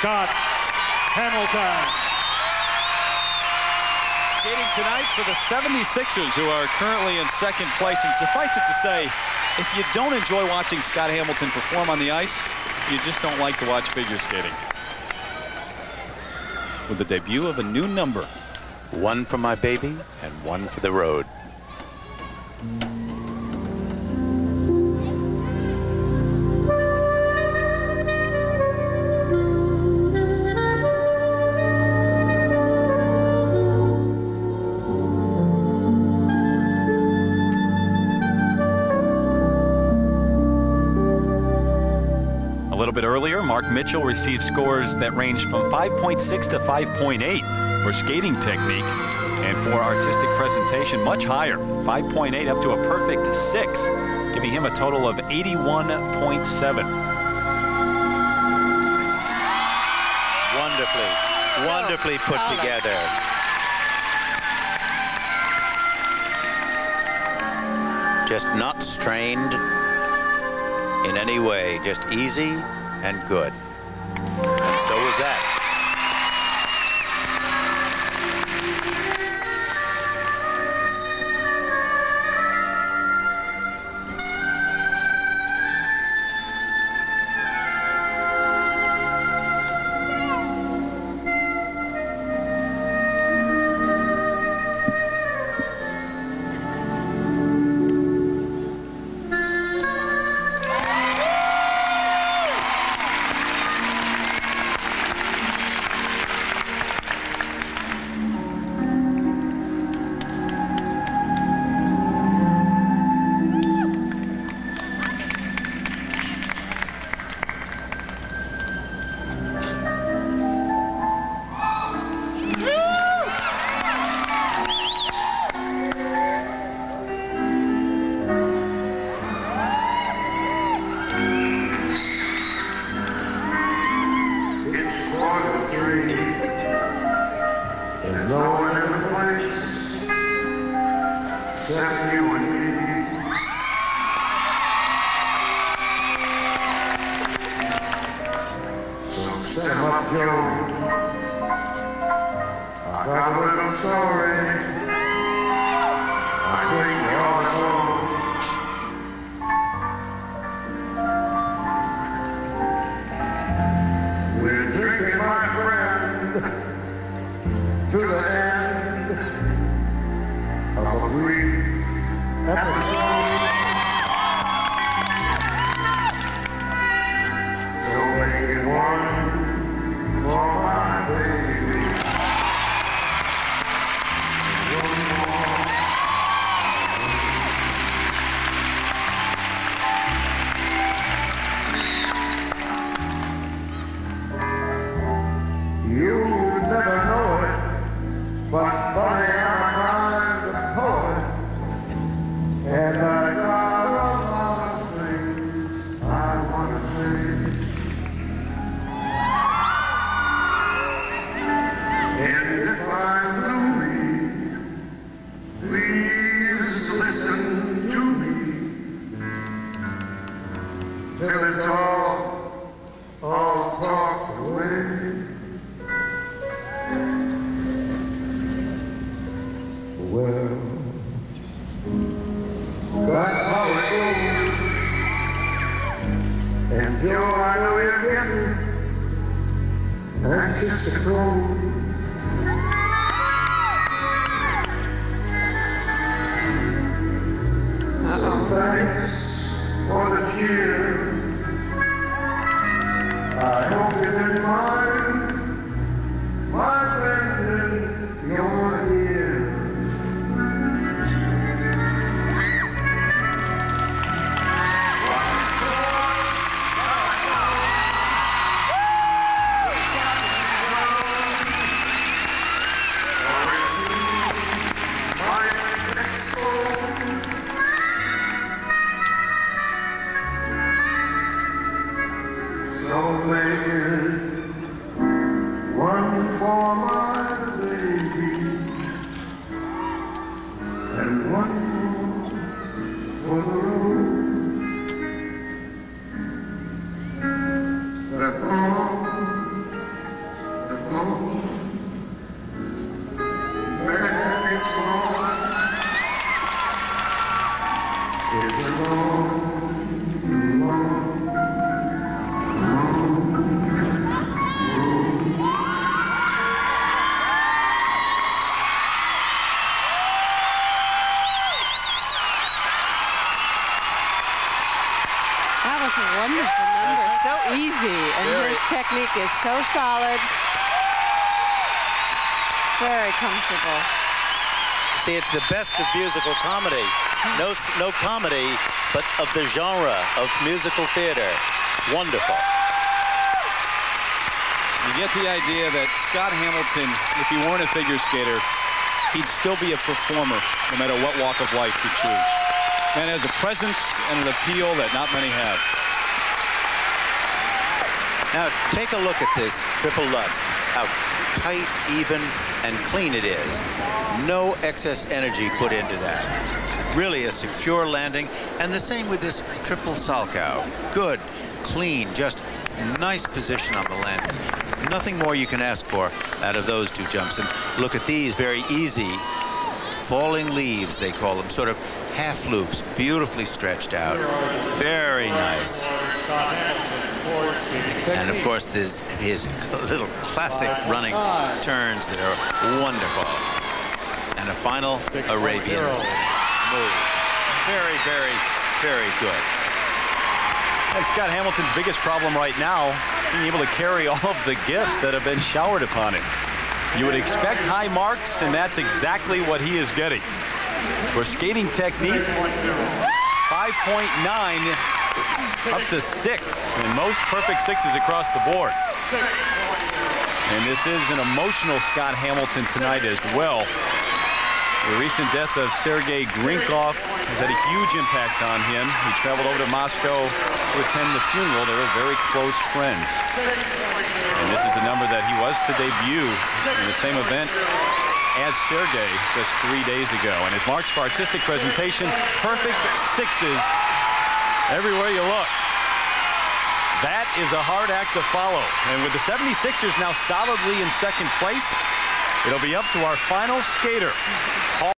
Scott Hamilton. Skating tonight for the 76ers, who are currently in second place. And suffice it to say, if you don't enjoy watching Scott Hamilton perform on the ice, you just don't like to watch figure skating. With the debut of a new number. One for my baby and one for the road. A little bit earlier, Mark Mitchell received scores that ranged from 5.6 to 5.8 for skating technique, and for artistic presentation much higher, 5.8 up to a perfect 6, giving him a total of 81.7. Wonderfully put together. Just not strained in any way, just easy and good. And so was that. There's no one in the place except you and me. So set 'em up, Joe. I got a little story. I think you're so. We're drinking, my friend, to the end of a brief episode. So make it one for my baby. One more. You never know it, but buddy, I'm a kind of poet, and I got a lot of things I want to say. And if I'm gloomy, please listen to me till it's all talked away. Well, that's how it goes. And Joe, I know you're getting anxious to close. So thanks for the cheer. I hope you didn't mind my blending your ear. technique is so solid. Very comfortable. See, it's the best of musical comedy. No comedy, but of the genre of musical theater. Wonderful. You get the idea that Scott Hamilton, if he weren't a figure skater, he'd still be a performer, no matter what walk of life he choose. Man has a presence and an appeal that not many have. Now, take a look at this triple Lutz. How tight, even, and clean it is. No excess energy put into that. Really a secure landing. And the same with this triple Salchow. Good, clean, just nice position on the landing. Nothing more you can ask for out of those two jumps. And look at these, very easy falling leaves, they call them, sort of half loops, beautifully stretched out. Very nice. And of course, there's his little classic running turns that are wonderful. And a final Arabian move. Very, very, very good. And Scott Hamilton's biggest problem right now, being able to carry all of the gifts that have been showered upon him. You would expect high marks, and that's exactly what he is getting. For skating technique, 5.9 up to 6, and most perfect 6s across the board. And this is an emotional Scott Hamilton tonight as well. The recent death of Sergei Grinkov has had a huge impact on him. He traveled over to Moscow to attend the funeral. They were very close friends. And this is the number that he was to debut in the same event as Sergei just 3 days ago. And his march for artistic presentation, perfect 6s everywhere you look. That is a hard act to follow. And with the 76ers now solidly in second place, it'll be up to our final skater.